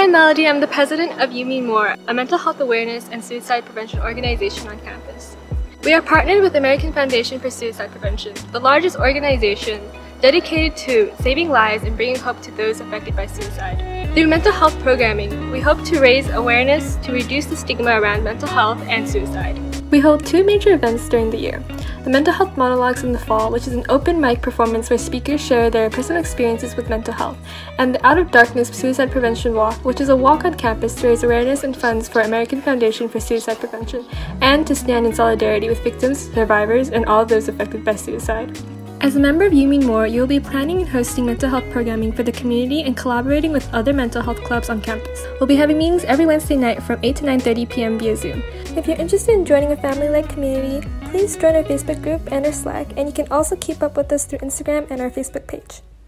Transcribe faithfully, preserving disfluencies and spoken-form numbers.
I'm Melody. I'm the president of You Mean More, a mental health awareness and suicide prevention organization on campus. We are partnered with American Foundation for Suicide Prevention, the largest organization dedicated to saving lives and bringing hope to those affected by suicide. Through mental health programming, we hope to raise awareness to reduce the stigma around mental health and suicide. We hold two major events during the year. The Mental Health Monologues in the fall, which is an open mic performance where speakers share their personal experiences with mental health, and the Out of Darkness Suicide Prevention Walk, which is a walk on campus to raise awareness and funds for American Foundation for Suicide Prevention, and to stand in solidarity with victims, survivors, and all of those affected by suicide. As a member of You Mean More, you will be planning and hosting mental health programming for the community and collaborating with other mental health clubs on campus. We'll be having meetings every Wednesday night from eight to nine thirty p m via Zoom. If you're interested in joining a family-led community, please join our Facebook group and our Slack, and you can also keep up with us through Instagram and our Facebook page.